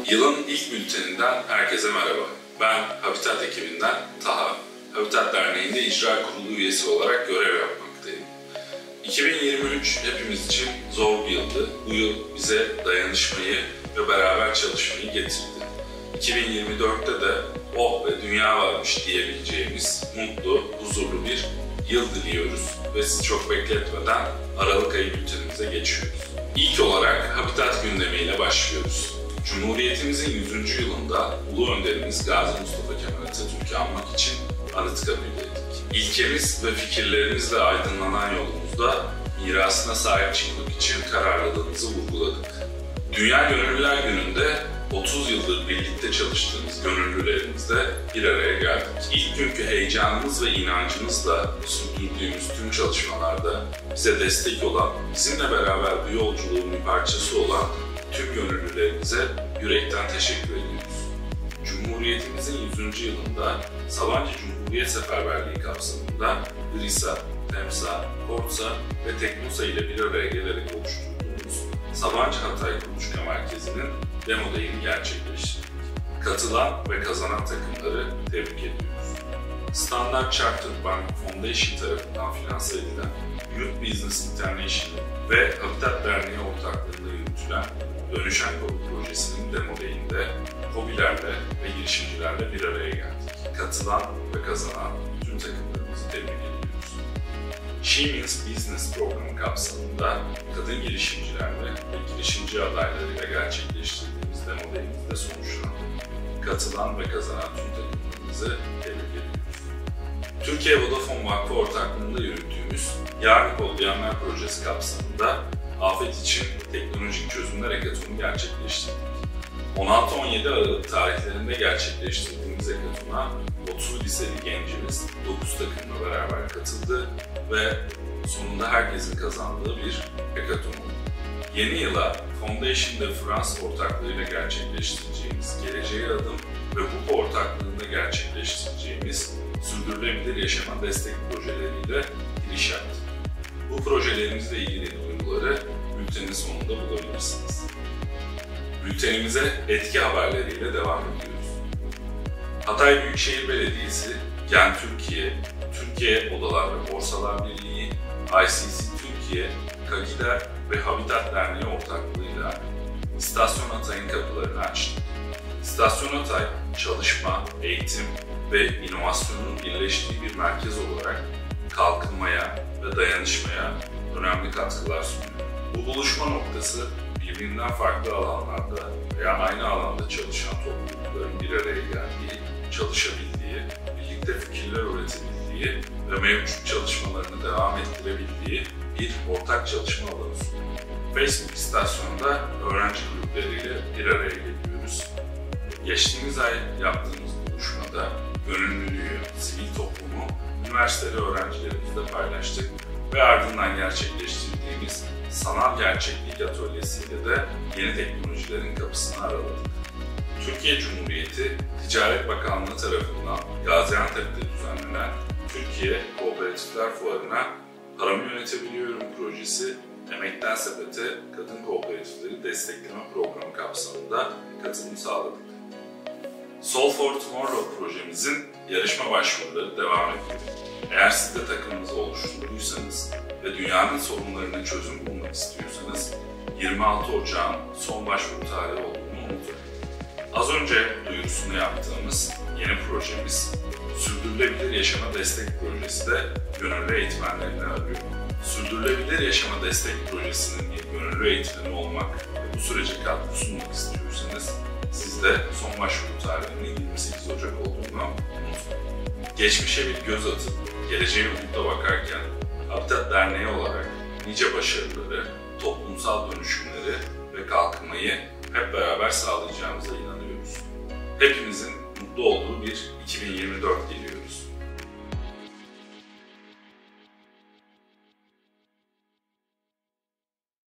Yılın ilk bülteninden herkese merhaba. Ben Habitat ekibinden Taha. Habitat Derneği'nde icra kurulu üyesi olarak görev yapmaktayım. 2023 hepimiz için zor bir yıldı. Bu yıl bize dayanışmayı ve beraber çalışmayı getirdi. 2024'te de oh ve dünya varmış diyebileceğimiz mutlu, huzurlu bir yıl diliyoruz ve sizi çok bekletmeden Aralık ayı bültenimize geçiyoruz. İlk olarak Habitat gündemiyle başlıyoruz. Cumhuriyetimizin 100. yılında Ulu Önderimiz Gazi Mustafa Kemal Atatürk'ü anmak için Anıtkabir'deydik. İlkemiz ve fikirlerimizle aydınlanan yolumuzda mirasına sahip çıkmak için kararlılığımızı vurguladık. Dünya Gönüllüler Günü'nde 30 yıldır birlikte çalıştığımız gönüllülerimizle bir araya geldik. İlk günkü heyecanımız ve inancımızla sürdürdüğümüz tüm çalışmalarda bize destek olan, bizimle beraber bu yolculuğun bir parçası olan tüm gönüllülerimize yürekten teşekkür ediyoruz. Cumhuriyetimizin 100. yılında Sabancı Cumhuriyet Seferberliği kapsamında GRİSA, TEMSA, KORTSA ve TEKNOSA ile bir araya gelerek oluşturduğumuz Sabancı Hatay Kuluçka Merkezi'nin demo dayını gerçekleştirdik. Katılan ve kazanan takımları tebrik ediyoruz. Standard Chartered Bank Foundation tarafından finanse edilen Youth Business International ve Habitat Derneği ortaklığında yürütülen Dönüşen Kobi projesinin demo dayında hobilerle ve girişimcilerle bir araya geldik. Katılan ve kazanan tüm takımlarımızı tebrik ediyoruz. She Means Business programı kapsamında kadın girişimcilerle ve girişimci adaylarıyla gerçekleştirdiğimiz demo dayımızda sonuçlandı. Katılan ve kazanan tüm takımlarımızı tebrik ediyoruz. Türkiye Vodafone Vakfı ortaklığında yürüttüğümüz Yarını Kodlayanlar projesi kapsamında afet için teknolojik çözümler hekatonu gerçekleştirdik. 16-17 Aralık tarihlerinde gerçekleştirdiğimiz hekatona 30 liseli gencimiz 9 takımla beraber katıldı ve sonunda herkesin kazandığı bir hekaton oldu. Yeni yıla Foundation de France ortaklığıyla gerçekleştireceğimiz Geleceğe Adım ve BUP ortaklığında gerçekleştireceğimiz Sürdürülebilir Yaşama Destek projeleriyle giriş yaptık. Bu projelerimizle ilgili duyuruları bültenin sonunda bulabilirsiniz. Bültenimize etki haberleriyle devam ediyoruz. Hatay Büyükşehir Belediyesi, Gen Türkiye, Türkiye Odalar ve Borsalar Birliği, ICC Türkiye, KAGİDER ve Habitat Derneği ortaklığıyla İstasyon Hatay'ın kapılarını açtı. İstasyon Hatay, çalışma, eğitim ve inovasyonun birleştiği bir merkez olarak kalkınmaya ve dayanışmaya önemli katkılar sunuyor. Bu buluşma noktası birbirinden farklı alanlarda veya aynı alanda çalışan toplulukların bir araya geldiği, çalışabildiği, birlikte fikirler üretebildiği ve mevcut çalışmalarını devam ettirebildiği bir ortak çalışma alanı sunuyor. Facebook istasyonunda öğrenci gruplarıyla bir araya geliyoruz. Geçtiğimiz ay yaptığımız buluşmada gönüllülüğü, sivil toplumu, üniversiteli öğrencilerimizle paylaştık ve ardından gerçekleştirdiğimiz sanal gerçeklik atölyesiyle de yeni teknolojilerin kapısını araladık. Türkiye Cumhuriyeti Ticaret Bakanlığı tarafından Gaziantep'te düzenlenen Türkiye Kooperatifler Fuarı'na Paramı Yönetebiliyorum projesi Emekten Sepete Kadın Kooperatifleri Destekleme Programı kapsamında katılım sağladık. Solve for Tomorrow projemizin yarışma başvuruları devam ediyor. Eğer siz de takımınızı oluşturduysanız ve dünyanın sorunlarına çözüm bulmak istiyorsanız 26 Ocağın son başvuru tarihi olduğunu unutmayın. Az önce duyurusunu yaptığımız yeni projemiz Sürdürülebilir Yaşama Destek Projesi de gönüllü eğitmenlerini arıyor. Sürdürülebilir Yaşama Destek Projesi'nin gönüllü eğitmeni olmak ve bu sürece katkı sunmak istiyorsanız siz de son başvuru tarihinin 28 Ocak olduğunu unutmayın. Geçmişe bir göz atıp geleceğe umutla bakarken Habitat Derneği olarak nice başarıları, toplumsal dönüşümleri ve kalkınmayı hep beraber sağlayacağımıza inanıyoruz. Hepimizin mutlu olduğu bir 2024 geliyor.